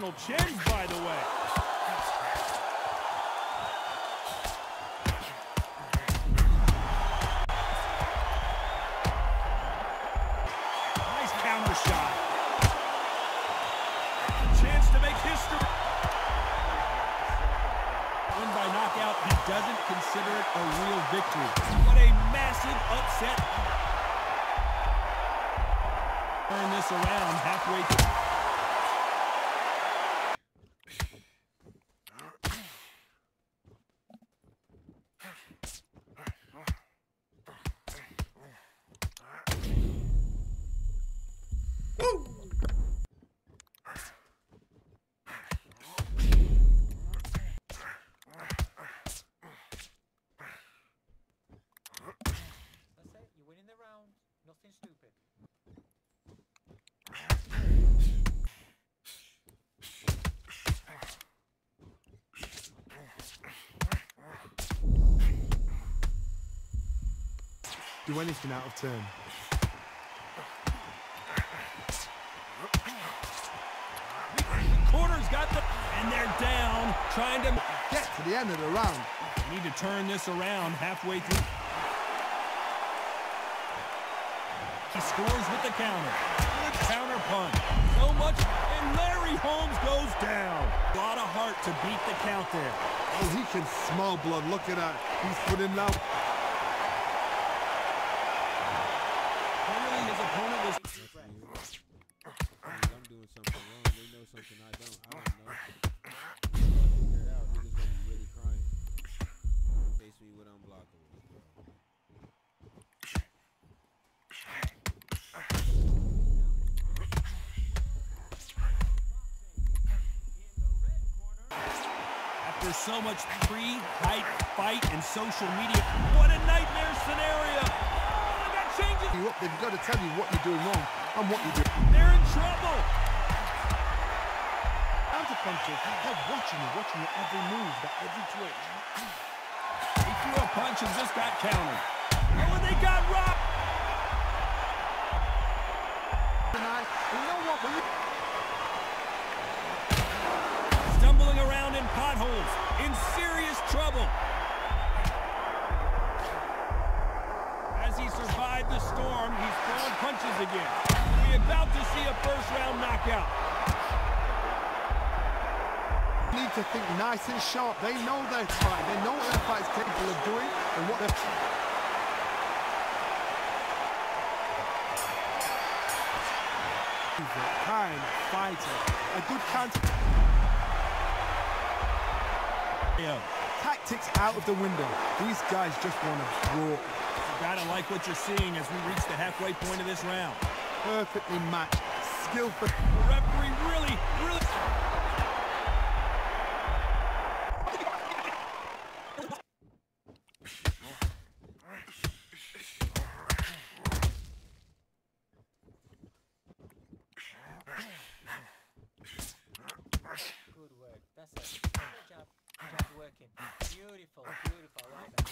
Sensational chins, by the way. Nice counter shot. Chance to make history. Win by knockout, he doesn't consider it a real victory. What a massive upset. Turn this around halfway through. Nothing stupid. Do anything out of turn. Corner's got the... And they're down, trying to... Get to the end of the round. Need to turn this around halfway through. He scores with the counter. Good counter punch. So much, and Larry Holmes goes down. A lot of heart to beat the count there. Oh, he can smell blood. Look at that. He's putting out. Clearly, his opponent was... I'm doing something wrong. They know something I don't. I don't know. Figure it out. Niggas gonna be really crying. Face me with unblockables, bro. After so much pre-hype fight and social media, what a nightmare scenario! Oh, that changes. They've got to tell you what you're doing wrong and what you're doing. They're in trouble. Counter punches. They're watching your every move, every twitch. He threw a punch and just got countered. Oh, and they got rocked. Tonight, you know what? Stumbling around in potholes, in serious trouble. As he survived the storm, he's throwing punches again. We're about to see a first-round knockout. Need to think nice and sharp. They know their fight. They know what their fight's capable of doing and what they're... Kind fighter. A good counter... Tactics out of the window. These guys just want to brawl. You gotta like what you're seeing as we reach the halfway point of this round. Perfectly matched. Skillful. The referee really... Good work. That's it. Good job. Job working. Beautiful, beautiful. I like that.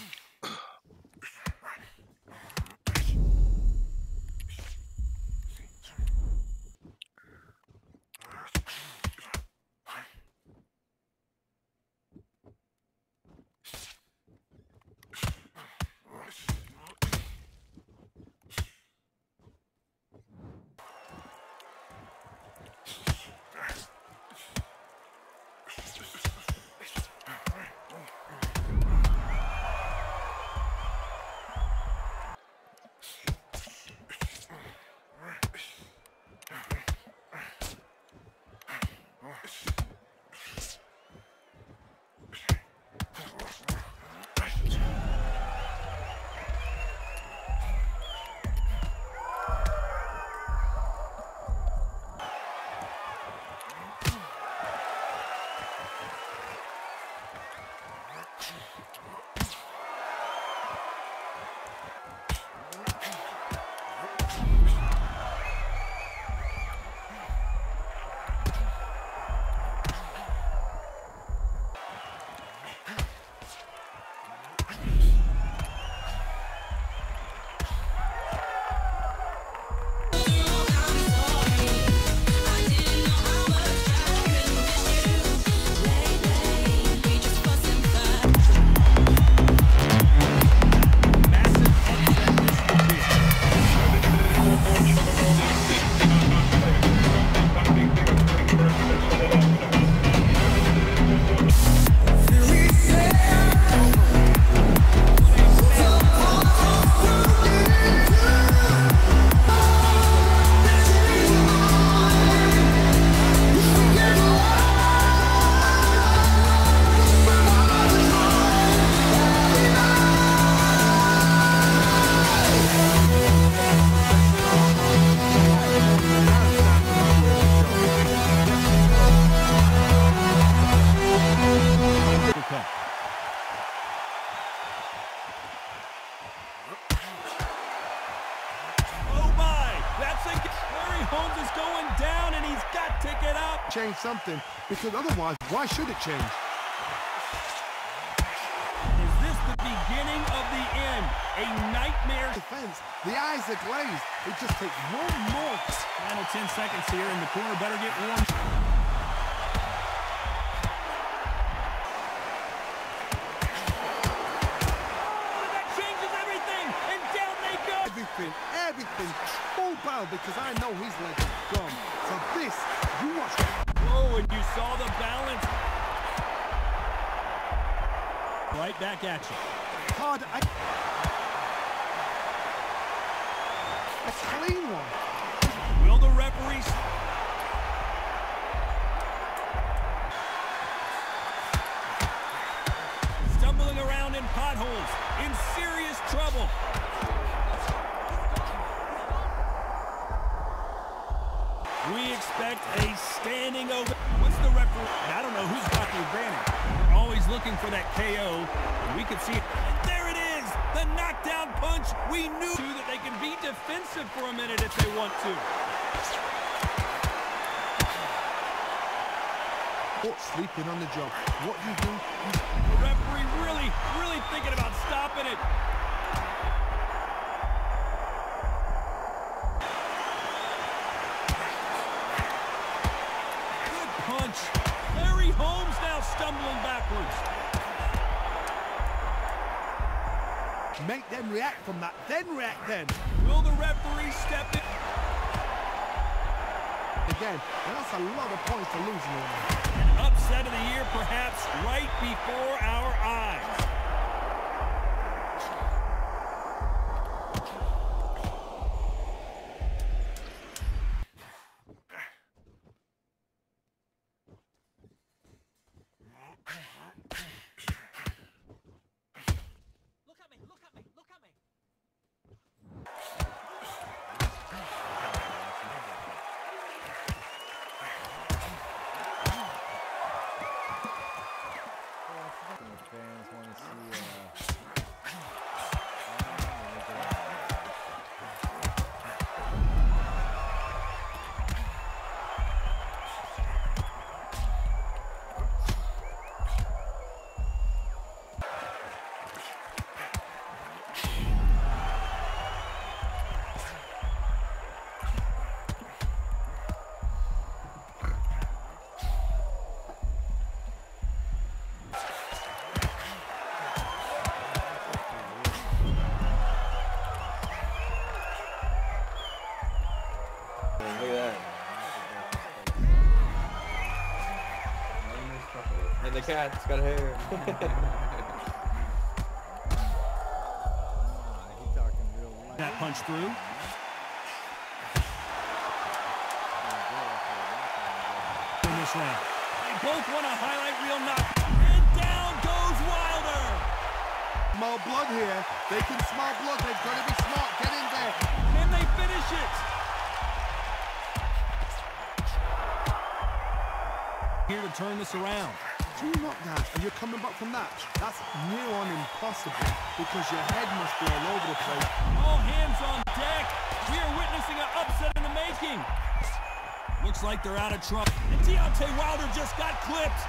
Holmes is going down, and he's got to get up. Change something, because otherwise, why should it change? Is this the beginning of the end? A nightmare. Defense, the eyes are glazed. It just takes one more. Final 10 seconds here, and the corner better get warm. Everything full bow because I know his legs are gone. So this, you watch. Oh, and you saw the balance. Right back at you. Hard. A clean one. Will the referees? Stumbling around in potholes, in serious trouble. We expect a standing ovation. What's the referee? I don't know who's got the advantage. We're always looking for that KO. We could see it. And there it is, the knockdown punch. We knew that they can be defensive for a minute if they want to. Sleeping on the job. What you do? The referee really thinking about stopping it. Punch. Larry Holmes now stumbling backwards. Make them react from that, then react then. Will the referee step in? Again, that's a lot of points to lose in An upset of the year, perhaps, right before our eyes. And the cat's got hair. That punch through. In this round. They both want a highlight reel knock. And down goes Wilder. Small blood here. They can smell blood. They've got to be smart. Get in there. Can they finish it? Here to turn this around. Two knockdowns and you're coming back from that. That's near on impossible because your head must be all over the place. All hands on deck. We are witnessing an upset in the making. Looks like they're out of trouble. And Deontay Wilder just got clipped.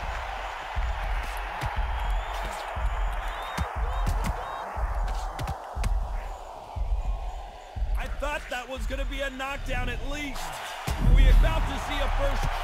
I thought that was going to be a knockdown at least. Are we about to see a first?